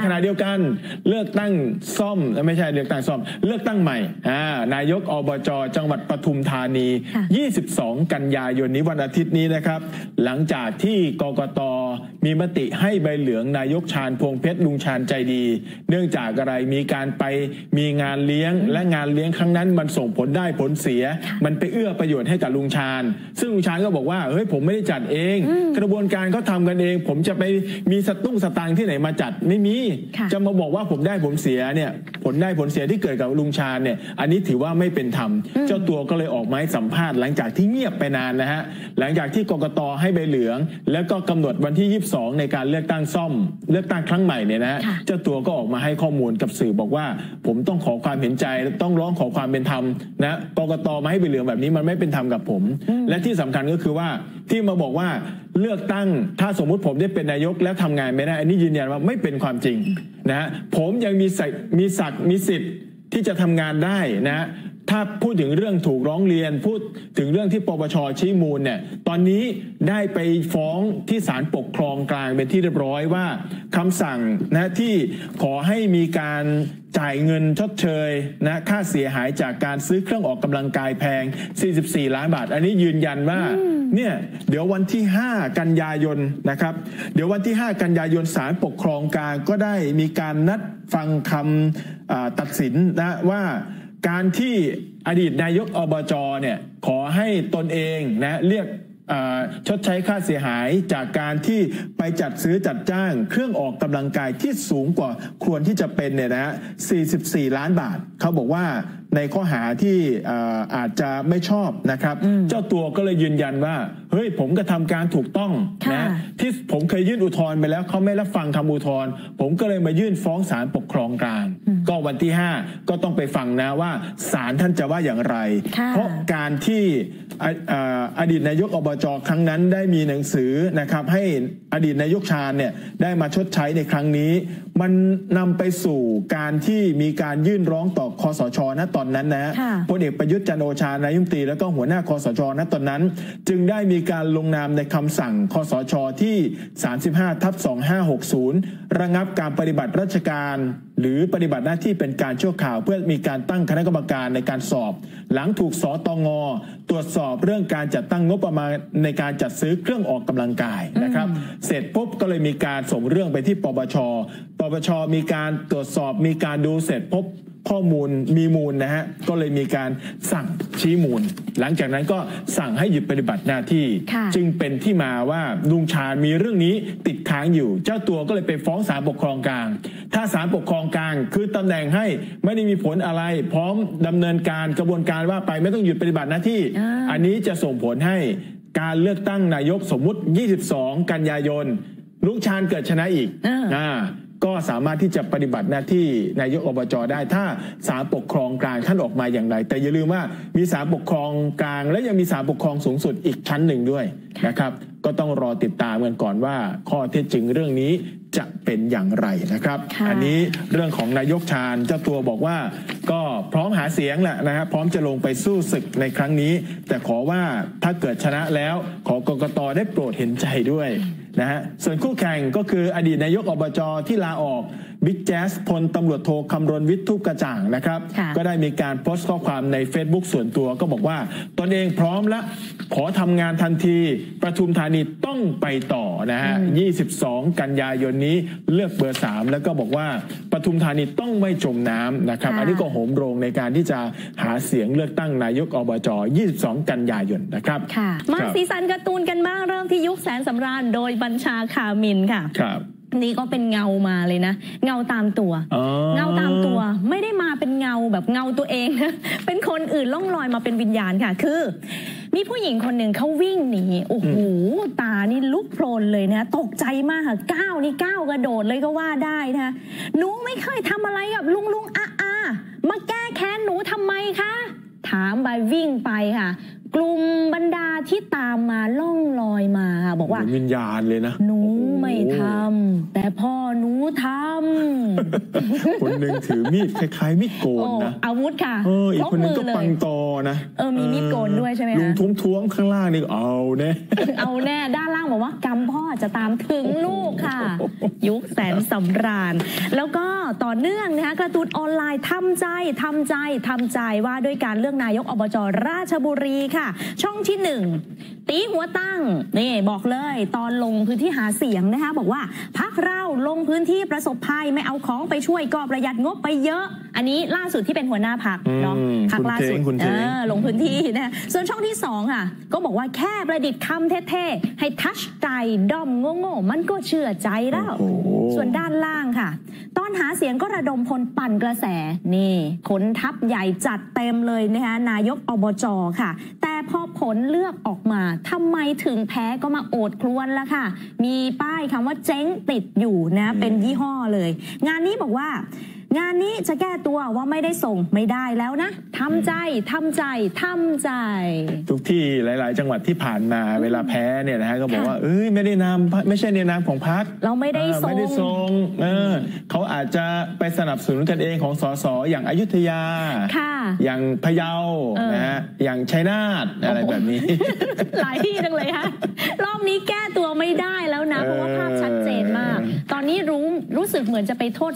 ขณะเดียวกันเลือกตั้งซ่อมไม่ใช่เลือกตั้งซ่อมเลือกตั้งใหม่นายกอบจ.จังหวัดปทุมธานี22 กันยายนนี้วันอาทิตย์นี้นะครับหลังจากที่กกต.มีมติให้ใบเหลืองนายกชาญพวงเพชรลุงชาญใจดีเนื่องจากอะไรมีการไปมีงานเลี้ยงและงานเลี้ยงครั้งนั้นมันส่งผลได้ผลเสียมันไปเอื้อประโยชน์ให้กับลุงชาญซึ่งลุงชาญก็บอกว่าเฮ้ยผมไม่ได้จัดเองกระบวนการเขาทำกันเองผมจะไปมีสตางค์ที่ไหนมาจัดไม่มีจะมาบอกว่าผมได้ผลเสียเนี่ยผลได้ผลเสียที่เกิดกับลุงชาญเนี่ยอันนี้ถือว่าไม่เป็นธรรมเจ้าตัวก็เลยออกมาให้สัมภาษณ์หลังจากที่เงียบไปนานนะฮะหลังจากที่กกต.ให้ใบเหลืองแล้วก็กำหนดวันที่22ในการเลือกตั้งซ่อมเลือกตั้งครั้งใหม่เนี่ยนะเจ้าตัวก็ออกมาให้ข้อมูลกับสื่อบอกว่าผมต้องขอความเห็นใจต้องร้องขอความเป็นธรรมนะกกต.มาให้ใบเหลืองแบบนี้มันไม่เป็นธรรมกับผมและที่สำคัญก็คือว่าที่มาบอกว่าเลือกตั้งถ้าสมมุติผมได้เป็นนายกแล้วทำงานไม่ได้อันนี้ยืนยันว่าไม่เป็นความจริงนะผมยังมีศักดิ์มีสิทธิ์ที่จะทำงานได้นะถ้าพูดถึงเรื่องถูกร้องเรียนพูดถึงเรื่องที่ปปช.ชี้มูลเนี่ยตอนนี้ได้ไปฟ้องที่ศาลปกครองกลางเป็นที่เรียบร้อยว่าคำสั่งนะที่ขอให้มีการจ่ายเงินชดเชยนะค่าเสียหายจากการซื้อเครื่องออกกำลังกายแพง44 ล้านบาทอันนี้ยืนยันว่าเนี่ยเดี๋ยววันที่5 กันยายนนะครับเดี๋ยววันที่5 กันยายนศาลปกครองกลางก็ได้มีการนัดฟังคำตัดสินนะว่าการที่อดีตนายกอบจ.เนี่ยขอให้ตนเองนะเรียกชดใช้ค่าเสียหายจากการที่ไปจัดซื้อจัดจ้างเครื่องออกกำลังกายที่สูงกว่าควรที่จะเป็นเนี่ยนะฮะ44 ล้านบาทเขาบอกว่าในข้อหาที่อาจจะไม่ชอบนะครับเจ้าตัวก็เลยยืนยันว่าเฮ้ยผมกระทำการถูกต้องนะที่ผมเคยยื่นอุทธรณ์ไปแล้วเขาไม่รับฟังคำอุทธรณ์ผมก็เลยมายื่นฟ้องศาลปกครองกลางก็วันที่5ก็ต้องไปฟังนะว่าศาลท่านจะว่าอย่างไรเพราะการที่อดีตนายกอบจ.ครั้งนั้นได้มีหนังสือนะครับให้อดีตนายกชาญเนี่ยได้มาชดใช้ในครั้งนี้มันนำไปสู่การที่มีการยื่นร้องต่อคสช.ณตอนนั้นนะพลเอกประยุทธ์จันทร์โอชานายกรัฐมนตรีแล้วก็หัวหน้าคสช.ณตอนนั้นจึงได้มีการลงนามในคำสั่งคสช.ที่35/2560ระงับการปฏิบัติราชการหรือปฏิบัติหน้าที่เป็นการชั่วคราวเพื่อมีการตั้งคณะกรรมการในการสอบหลังถูกสตง.ตรวจสอบเรื่องการจัดตั้งงบประมาณในการจัดซื้อเครื่องออกกำลังกายนะครับเสร็จปุ๊บก็เลยมีการส่งเรื่องไปที่ปปชมีการตรวจสอบมีการดูเสร็จพบข้อมูลมีมูลนะฮะก็เลยมีการสั่งชี้มูลหลังจากนั้นก็สั่งให้หยุดปฏิบัติหน้าที่จึงเป็นที่มาว่าลุงชาญมีเรื่องนี้ติดค้างอยู่เจ้าตัวก็เลยไปฟ้องศาลปกครองกลางถ้าศาลปกครองกลางคือตำแหน่งให้ไม่ได้มีผลอะไรพร้อมดำเนินการกระบวนการว่าไปไม่ต้องหยุดปฏิบัติหน้าที่อันนี้จะส่งผลให้การเลือกตั้งนายกสมมุติ22 กันยายนลุงชาญเกิดชนะอีกก็สามารถที่จะปฏิบัติหน้าที่นายกอบจ.ได้ถ้าศาลปกครองกลางท่านออกมาอย่างไรแต่อย่าลืมว่ามีศาลปกครองกลางและยังมีศาลปกครองสูงสุดอีกชั้นหนึ่งด้วยนะครับก็ต้องรอติดตามกันก่อนว่าข้อเท็จจริงเรื่องนี้จะเป็นอย่างไรนะครับอันนี้เรื่องของนายกชาญเจ้าตัวบอกว่าก็พร้อมหาเสียงแหละนะครับพร้อมจะลงไปสู้ศึกในครั้งนี้แต่ขอว่าถ้าเกิดชนะแล้วขอกกต.ได้โปรดเห็นใจด้วยนะฮะส่วนคู่แข่งก็คืออดีตนายกอบจ.ที่ลาออกบิ๊กแจ๊สพลตำรวจโทคำรณวิทย์ทูปกระจ่างนะครับก็ได้มีการโพสต์ข้อความใน Facebook ส่วนตัวก็บอกว่าตนเองพร้อมและขอทำงานทันทีปทุมธานีต้องไปต่อนะฮะ22 กันยายนนี้เลือกเบอร์3แล้วก็บอกว่าปทุมธานีต้องไม่จมน้ำนะครับอันนี้ก็โหมโรงในการที่จะหาเสียงเลือกตั้งนายกอบจ. 22 กันยายนนะครับมาสีสันการ์ตูนกันบ้างเริ่มที่ยุคแสนสำราญโดยบัญชาคามินค่ะนี่ก็เป็นเงามาเลยนะเงาตามตัวเงาตามตัวไม่ได้มาเป็นเงาแบบเงาตัวเองนะเป็นคนอื่นล่องลอยมาเป็นวิญญาณค่ะคือมีผู้หญิงคนหนึ่งเขาวิ่งหนีโอ้โหตานี่ลุกโพลนเลยนะตกใจมากค่ะก้าวกระโดดเลยก็ว่าได้นะหนูไม่เคยทำอะไรกับลุงมาแก้แค้นหนูทำไมคะถามไปวิ่งไปค่ะกลุ่มบรรดาที่ตามมาล่องลอยมาบอกว่าวิญญาณเลยนะหนูไม่ทำแต่พ่อหนูทำคนหนึ่งถือมีดคล้ายๆมีดโกนนะอาวุธค่ะอีกคนนึงก็ปังตอนะมีมีดโกนด้วยใช่ไหมคะลุงท้วงข้างล่างนี่เอาแน่เอาแน่ด้านล่างบอกว่ากำพ่อจะตามถึงลูกค่ะยุคแสนสำราญแล้วก็ต่อเนื่องนะคะการ์ตูนออนไลน์ทำใจว่าด้วยการเลือกนายกอบจ.ราชบุรีค่ะช่องที่1ตีหัวตั้งนี่บอกเลยตอนลงพื้นที่หาเสียงนะคะบอกว่าพรรคเราลงพื้นที่ประสบภัยไม่เอาของไปช่วยก็ประหยัดงบไปเยอะอันนี้ล่าสุดที่เป็นหัวหน้าพรรคเนาะพรรคล่าสุดลงพื้นที่นะส่วนช่องที่2ค่ะก็บอกว่าแค่ประดิษฐ์คำเท่ๆให้ทัชใจด้อมโง่ๆมันก็เชื่อใจแล้วส่วนด้านล่างค่ะตอนหาเสียงก็ระดมพลปั่นกระแสนี่ขนทัพใหญ่จัดเต็มเลยนะคะนายกอบจ.ค่ะแต่พอผลเลือกออกมาทำไมถึงแพ้ก็มาโอดครวญละค่ะมีป้ายคำว่าเจ๊งติดอยู่นะเป็นยี่ห้อเลยงานนี้บอกว่างานนี้จะแก้ตัวว่าไม่ได้ส่งไม่ได้แล้วนะทำใจทุกที่หลายๆจังหวัดที่ผ่านมาเวลาแพ้เนี่ยนะฮะก็บอกว่าไม่ได้นามไม่ใช่ในนามของพรรคเราไม่ได้ส่งเขาอาจจะไปสนับสนุนกันเองของสสอย่างอยุธยาอย่างพะเยานะฮะอย่างชัยนาทอะไรแบบนี้หลายที่จังเลยค่ะรอบนี้แก้ตัวไม่ได้แล้วนะเพราะว่าภาพชัดเจนมากตอนนี้รู้สึกเหมือนจะไปโทษ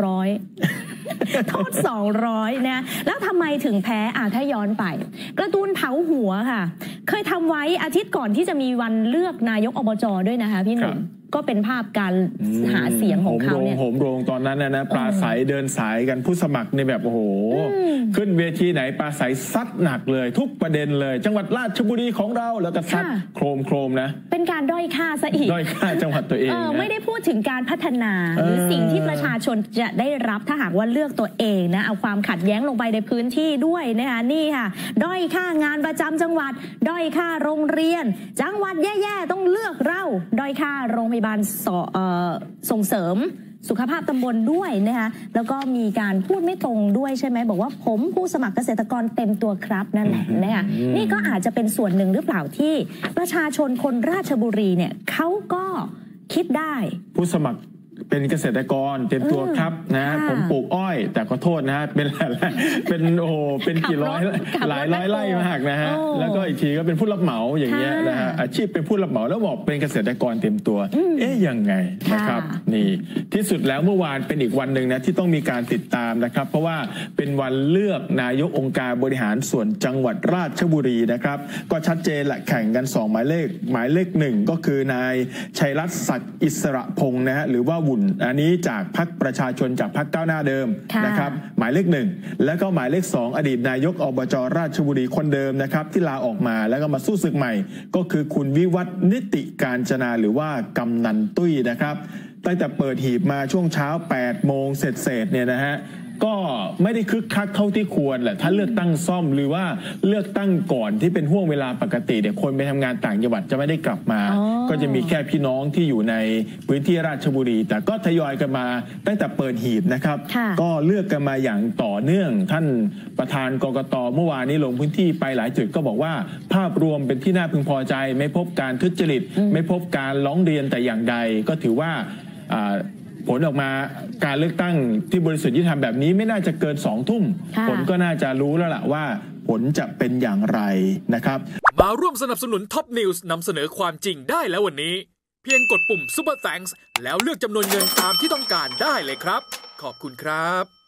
200โทษ200นะแล้วทำไมถึงแพ้ถ้าย้อนไปการ์ตูนเผาหัวค่ะเคยทำไว้อาทิตย์ก่อนที่จะมีวันเลือกนายกอบจ.ด้วยนะคะพี่หนุ่มก็เป็นภาพการหาเสียงของเขาเนี่ยโหมโรงตอนนั้นนะปราศัยเดินสายกันผู้สมัครในแบบโอ้โหขึ้นเวทีไหนปราศัยซัดหนักเลยทุกประเด็นเลยจังหวัดราชบุรีของเราแล้วก็ซัดโครมนะเป็นการด้อยค่าซะอีกด้อยค่าจังหวัดตัวเองไม่ได้พูดถึงการพัฒนาหรือสิ่งที่ประชาชนจะได้รับถ้าหากว่าเลือกตัวเองนะเอาความขัดแย้งลงไปในพื้นที่ด้วยนะคะนี่ค่ะด้อยค่างานประจำจังหวัดด้อยค่าโรงเรียนจังหวัดแย่ๆต้องเลือกเราด้อยค่าโรงพยาบาลส่งเสริมสุขภาพตำบลด้วยนะคะแล้วก็มีการพูดไม่ตรงด้วยใช่ไหมบอกว่าผมผู้สมัครเกษตรกรเต็มตัวครับนั่นแหละนะคะนี่ก็อาจจะเป็นส่วนหนึ่งหรือเปล่าที่ประชาชนคนราชบุรีเนี่ยเขาก็คิดได้ผู้สมัครเป็นเกษตรกรเต็มตัวครับนะผมปลูกอ้อยแต่ขอโทษนะเป็นเป็นกี่ร้อยหลายร้อยไร่มากนะฮะแล้วก็อีกทีก็เป็นผู้รับเหมาอย่างเงี้ยนะฮะอาชีพเป็นผู้รับเหมาแล้วบอกเป็นเกษตรกรเต็มตัวยังไงนะครับนี่ที่สุดแล้วเมื่อวานเป็นอีกวันหนึ่งนะที่ต้องมีการติดตามนะครับเพราะว่าเป็นวันเลือกนายกองค์การบริหารส่วนจังหวัดราชบุรีนะครับก็ชัดเจนแหละแข่งกัน2หมายเลข1ก็คือนายชัยรัตน์ศักดิ์อิสระพงศ์นะฮะหรือว่าอันนี้จากพรรคประชาชนจากพรรคก้าวหน้าเดิมนะครับหมายเลข1แล้วก็หมายเลข2อดีตนายกอบจ.ราชบุรีคนเดิมนะครับที่ลาออกมาแล้วก็มาสู้ศึกใหม่ก็คือคุณวิวัฒน์นิติการจนาหรือว่ากำนันตุ้ยนะครับตั้งแต่เปิดหีบมาช่วงเช้า8 โมงเสร็จเนี่ยนะฮะก็ไม่ได้คึกคักเท่าที่ควรแหละถ้าเลือกตั้งซ่อมหรือว่าเลือกตั้งก่อนที่เป็นห่วงเวลาปกติเดี๋ยวคนไปทำงานต่างจังหวัดจะไม่ได้กลับมาก็จะมีแค่พี่น้องที่อยู่ในพื้นที่ราชบุรีแต่ก็ทยอยกันมาตั้งแต่เปิดหีบนะครับก็เลือกกันมาอย่างต่อเนื่องท่านประธานกกต.เมื่อวานนี้ลงพื้นที่ไปหลายจุดก็บอกว่าภาพรวมเป็นที่น่าพึงพอใจไม่พบการทุจริตไม่พบการร้องเรียนแต่อย่างใดก็ถือว่าผลออกมาการเลือกตั้งที่บริสุทธิ์ยุติธรรมแบบนี้ไม่น่าจะเกิน20 ทุ่มผลก็น่าจะรู้แล้วล่ะว่าผลจะเป็นอย่างไรนะครับมาร่วมสนับสนุนท็อปนิวส์นำเสนอความจริงได้แล้ววันนี้เพียงกดปุ่ม Super Thanks แล้วเลือกจำนวนเงินตามที่ต้องการได้เลยครับขอบคุณครับ